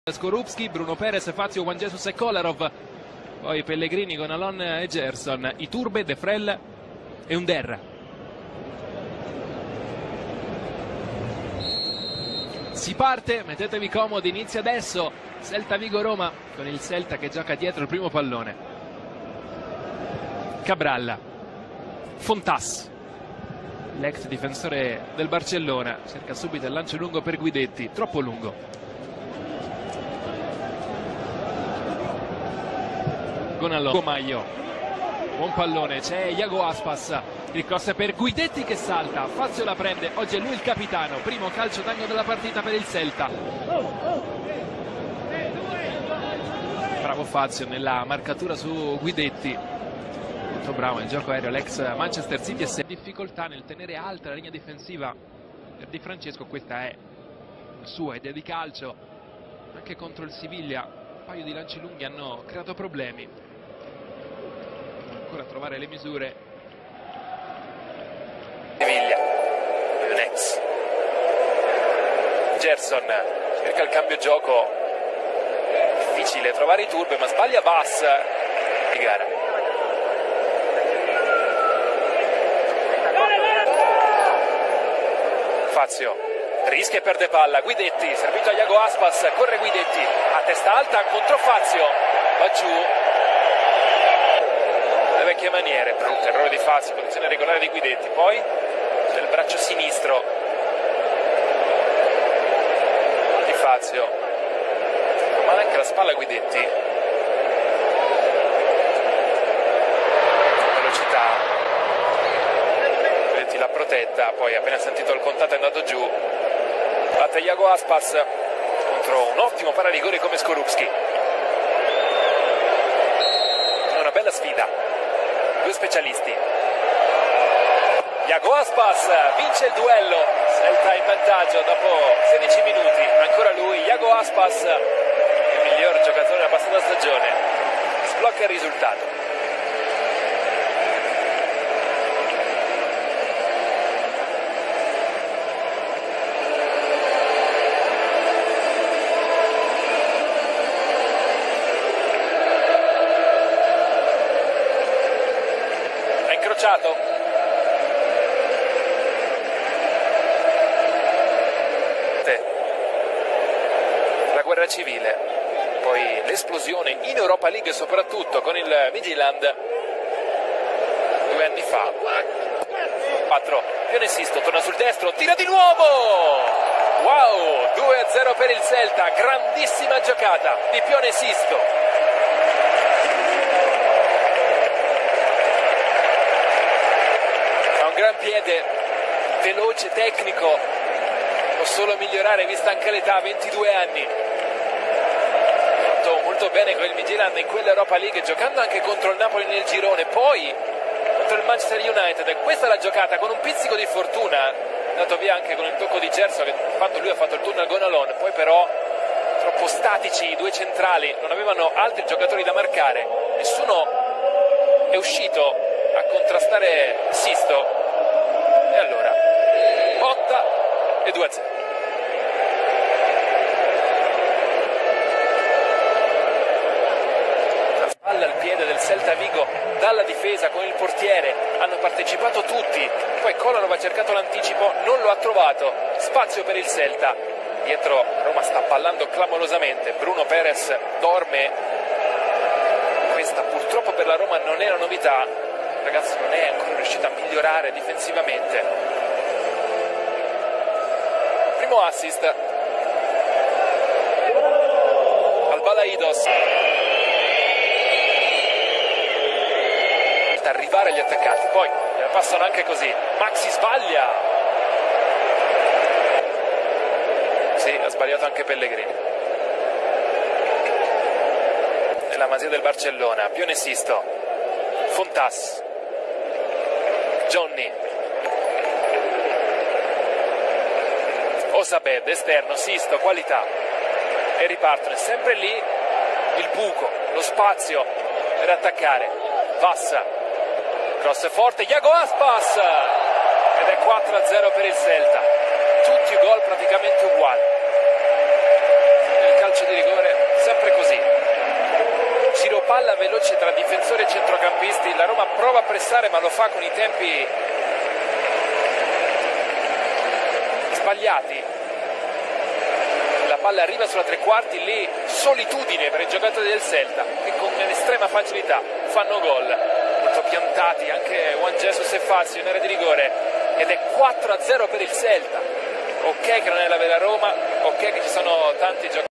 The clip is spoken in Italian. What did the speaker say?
Skorupski, Bruno Perez, Fazio, Juan Jesus e Kolarov, poi Pellegrini con Alon e Gerson, Iturbe, De Frel e Under. Si parte, mettetevi comodi, inizia adesso Celta Vigo Roma con il Celta che gioca dietro il primo pallone. Cabral, Fontas, l'ex difensore del Barcellona, cerca subito il lancio lungo per Guidetti, troppo lungo. Gonallo, Maio, buon pallone, c'è Iago Aspas, il cross per Guidetti che salta, Fazio la prende, oggi è lui il capitano, primo calcio d'angolo della partita per il Celta. Bravo Fazio nella marcatura su Guidetti, molto bravo nel gioco aereo l'ex Manchester City, e difficoltà nel tenere alta la linea difensiva per Di Francesco. Questa è la sua idea di calcio, anche contro il Siviglia un paio di lanci lunghi hanno creato problemi. Ancora a trovare le misure. Siviglia, Nex, Gerson cerca il cambio gioco, difficile trovare Iturbe ma sbaglia Bass di gara. Fazio rischia e perde palla, Guidetti, servito a Iago Aspas, corre Guidetti, a testa alta contro Fazio, va giù. Le vecchie maniere, brutto errore di Fazio, posizione regolare di Guidetti, poi del braccio sinistro di Fazio, ma anche la spalla Guidetti, velocità, Guidetti l'ha protetta, poi appena sentito il contatto è andato giù, batte Iago Aspas contro un ottimo pararigore come Skorupski. È una bella sfida. Due specialisti. Iago Aspas vince il duello, Celta in vantaggio dopo 16 minuti, ancora lui, Iago Aspas, il miglior giocatore della passata stagione, sblocca il risultato. La guerra civile, poi l'esplosione in Europa League soprattutto con il Midtjylland 2 anni fa. 4, Pione Sisto torna sul destro, tira di nuovo! Wow, 2-0 per il Celta, grandissima giocata di Pione Sisto. Ha un gran piede, veloce, tecnico, può solo migliorare vista anche l'età, 22 anni. Fatto molto bene con il Midtjylland in quell'Europa League, giocando anche contro il Napoli nel girone, poi contro il Manchester United. Questa è la giocata con un pizzico di fortuna, andato via anche con il tocco di Gerson, che lui ha fatto il turno al Gonalon, poi però troppo statici i due centrali, non avevano altri giocatori da marcare, nessuno è uscito a contrastare Sisto, e allora botta e 2-0. Palla al piede del Celta Vigo dalla difesa con il portiere, hanno partecipato tutti, poi Kolarov ha cercato l'anticipo, non lo ha trovato, spazio per il Celta, dietro Roma sta ballando clamorosamente, Bruno Perez dorme, questa purtroppo per la Roma non è una novità, il ragazzo non è ancora riuscito a migliorare difensivamente. Primo assist al Balaidos, arrivare agli attaccanti, poi passano anche così, Maxi sbaglia, sì, ha sbagliato anche Pellegrini. È la magia del Barcellona, Pione Sisto, Fontas, Johnny, Osabed, esterno, Sisto, qualità, e ripartono, sempre lì il buco, lo spazio per attaccare, Vassa, cross forte, Iago Aspas, ed è 4-0 per il Celta, tutti gol praticamente uguali. Nel calcio di rigore palla veloce tra difensori e centrocampisti. La Roma prova a pressare, ma lo fa con i tempi sbagliati. La palla arriva sulla tre quarti, lì solitudine per i giocatori del Celta che con estrema facilità fanno gol, molto piantati anche Juan Jesus e Fazio in area di rigore, ed è 4-0 per il Celta. Ok che non è la vera Roma, ok che ci sono tanti giocatori